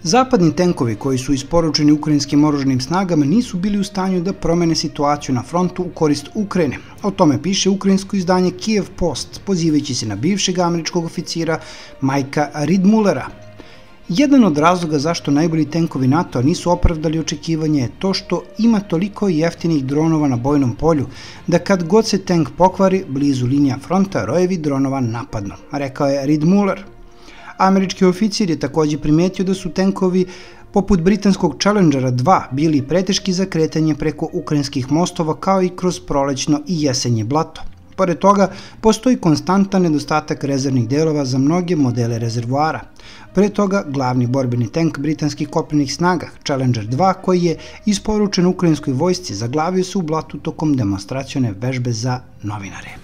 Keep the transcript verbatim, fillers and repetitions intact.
Zapadni tenkovi koji su isporučeni ukrajinskim oružanim snagama nisu bili u stanju da promene situaciju na frontu u korist Ukrajine. O tome piše ukrajinsko izdanje Kiev Post, pozivajući se na bivšeg američkog oficira Majka Ridmullera. Jedan od razloga zašto najbolji tenkovi NATO nisu opravdali očekivanje je to što ima toliko jeftinih dronova na bojnom polju, da kad god se tank pokvari blizu linija fronta, rojevi dronova napadnu, rekao je Ridmuller. Američki oficir je također primetio da su tenkovi poput britanskog Challengera dva bili preteški za kretanje preko ukrajinskih mostova kao i kroz prolećno i jesenje blato. Pored toga, postoji konstantan nedostatak rezervnih delova za mnoge modele rezervoara. Pre toga, glavni borbeni tank britanskih kopnenih snaga, Challenger dva, koji je isporučen ukrajinskoj vojsci, zaglavio se u blatu tokom demonstracione vežbe za novinare.